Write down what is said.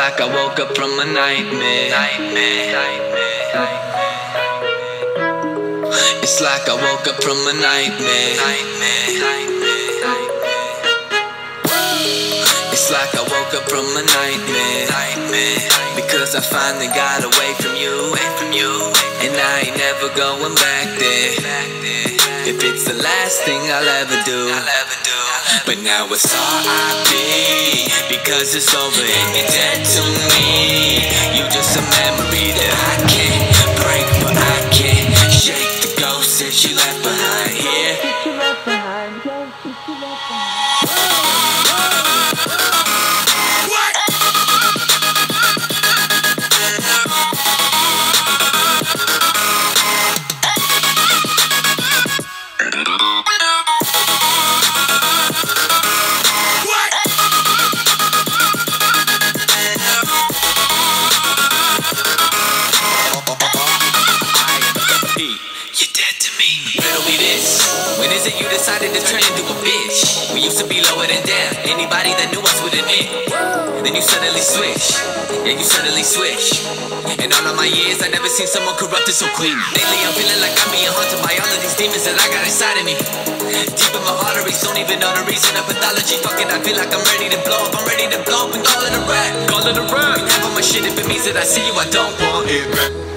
like I woke up from a nightmare. It's like I woke up from a nightmare. It's like I woke up from a nightmare. Because I finally got away from you, and I ain't never going back there. If it's the last thing I'll ever do. But now it's R.I.P. because it's over and you're dead to me. You just a memory that I can't break, but I can't shake the ghost that you left behind here. When is it you decided to turn into a bitch? We used to be lower than down, anybody that knew us would admit. Then you suddenly switch, yeah, you suddenly switch. In all of my years, I never seen someone corrupted so quick. Lately I'm feeling like I'm being haunted by all of these demons that I got inside of me. Deep in my arteries, don't even know the reason of pathology. Fucking, I feel like I'm ready to blow up, I'm ready to blow up and call it a rap. Call it a rap. Half of my shit, if it means that I see you, I don't want it.